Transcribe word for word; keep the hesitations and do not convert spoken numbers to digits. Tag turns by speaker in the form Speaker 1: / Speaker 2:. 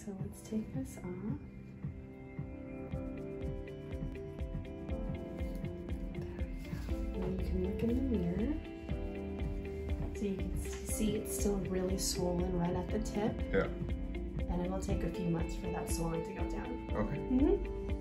Speaker 1: So let's take this off. Now you can look in the mirror. So you can see it's still really swollen right at the tip.
Speaker 2: Yeah.
Speaker 1: And it'll take a few months for that swelling to go down.
Speaker 2: Okay.
Speaker 1: Mm-hmm.